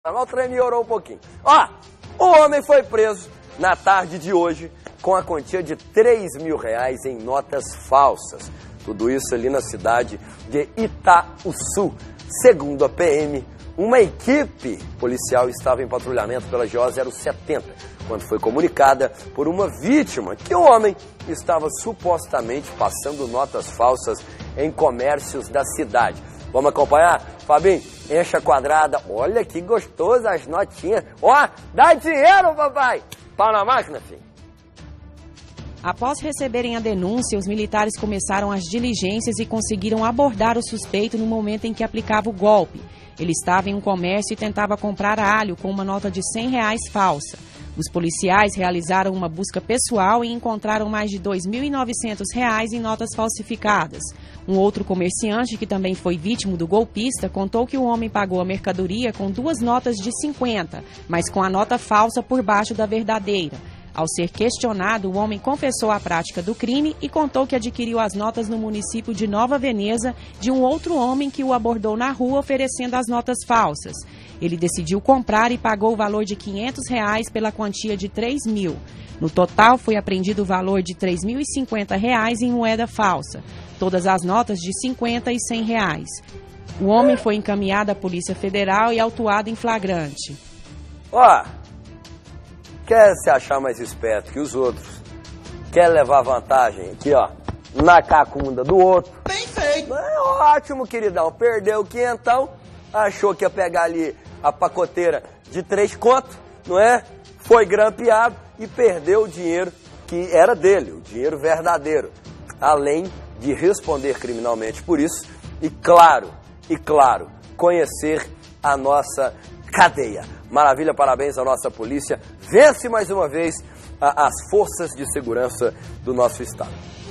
O trem melhorou um pouquinho. Ó, o homem foi preso na tarde de hoje com a quantia de R$3.000 em notas falsas. Tudo isso ali na cidade de Itaúsu. Segundo a PM, uma equipe policial estava em patrulhamento pela GO 070, quando foi comunicada por uma vítima que o homem estava supostamente passando notas falsas em comércios da cidade. Vamos acompanhar? Fabinho, enche a quadrada. Olha que gostoso as notinhas. Ó, dá dinheiro, papai. Pau na máquina, filho. Após receberem a denúncia, os militares começaram as diligências e conseguiram abordar o suspeito no momento em que aplicava o golpe. Ele estava em um comércio e tentava comprar alho com uma nota de R$100 falsa. Os policiais realizaram uma busca pessoal e encontraram mais de R$2.900 em notas falsificadas. Um outro comerciante, que também foi vítima do golpista, contou que o homem pagou a mercadoria com 2 notas de 50, mas com a nota falsa por baixo da verdadeira. Ao ser questionado, o homem confessou a prática do crime e contou que adquiriu as notas no município de Nova Veneza de um outro homem que o abordou na rua oferecendo as notas falsas. Ele decidiu comprar e pagou o valor de R$500 pela quantia de R$3.000. No total, foi apreendido o valor de R$3.050 em moeda falsa, todas as notas de R$50 e R$100. O homem foi encaminhado à Polícia Federal e autuado em flagrante. Ó, quer se achar mais esperto que os outros? Quer levar vantagem aqui, ó, na cacunda do outro? Bem feito! É ótimo, queridão. Perdeu o quinhentão, achou que ia pegar ali a pacoteira de 3 contos, não é? Foi grampeado e perdeu o dinheiro que era dele, o dinheiro verdadeiro. Além de responder criminalmente por isso e, claro, conhecer a nossa cadeia. Maravilha, parabéns à nossa polícia. Vence mais uma vez as forças de segurança do nosso estado.